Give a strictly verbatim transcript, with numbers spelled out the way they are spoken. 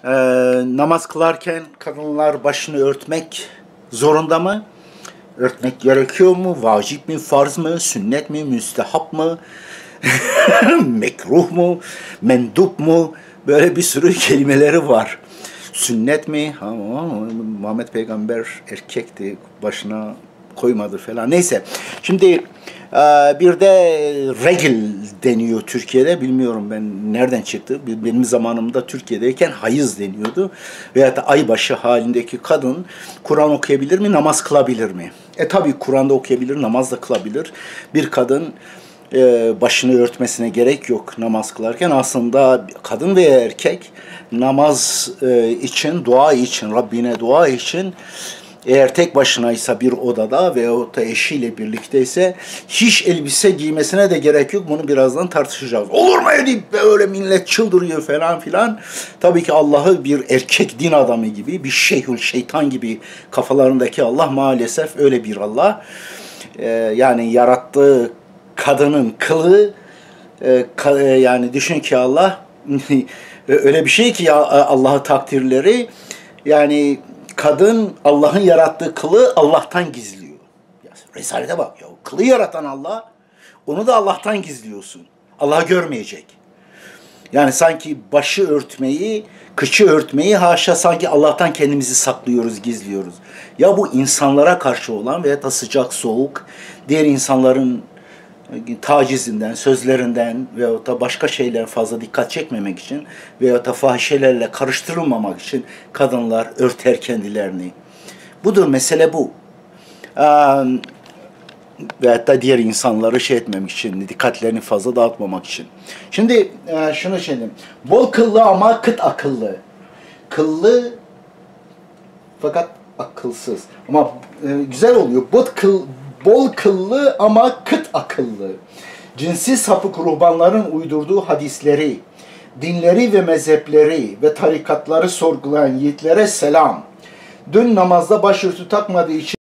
Ee, namaz kılarken kadınlar başını örtmek zorunda mı? Örtmek gerekiyor mu? Vacip mi? Farz mı? Sünnet mi? Müstehap mı? Mekruh mu? Mendup mu? Böyle bir sürü kelimeleri var. Sünnet mi? Ha, Muhammed Peygamber erkekti, başına koymadı falan. Neyse. Şimdi bir de regl deniyor Türkiye'de. Bilmiyorum ben nereden çıktı. Benim zamanımda Türkiye'deyken hayız deniyordu. Veyahut da aybaşı halindeki kadın Kur'an okuyabilir mi, namaz kılabilir mi? E tabi Kur'an'da okuyabilir, namaz da kılabilir. Bir kadın e, başını örtmesine gerek yok namaz kılarken. Aslında kadın veya erkek namaz e, için, dua için, Rabbine dua için, eğer tek başınaysa bir odada veyahut da eşiyle birlikteyse hiç elbise giymesine de gerek yok. Bunu birazdan tartışacağız. Olur mu edip öyle millet çıldırıyor falan filan. Tabii ki Allah'ı bir erkek din adamı gibi, bir şeyhül şeytan gibi kafalarındaki Allah maalesef öyle bir Allah. Ee, yani yarattığı kadının kılı, e, ka, e, yani düşün ki Allah öyle bir şey ki Allah'ı takdirleri, yani kadın Allah'ın yarattığı kılı Allah'tan gizliyor. Ya, Risalete bak ya, kılı yaratan Allah, onu da Allah'tan gizliyorsun. Allah görmeyecek. Yani sanki başı örtmeyi, kıçı örtmeyi haşa sanki Allah'tan kendimizi saklıyoruz, gizliyoruz. Ya bu insanlara karşı olan veya da sıcak, soğuk, diğer insanların tacizinden, sözlerinden veyahut da başka şeyler fazla dikkat çekmemek için veyahut da fahişelerle karıştırılmamak için kadınlar örter kendilerini. Budur, mesele bu. Ee, veyahut da diğer insanları şey etmemek için, dikkatlerini fazla dağıtmamak için. Şimdi e, şunu söyleyeyim. Bol kıllı ama kıt akıllı. Kıllı fakat akılsız. Ama e, güzel oluyor. Bol kıl Bol kıllı ama kıt akıllı. Cinsi sapık ruhbanların uydurduğu hadisleri, dinleri ve mezhepleri ve tarikatları sorgulayan yiğitlere selam. Dün namazda başörtü takmadığı için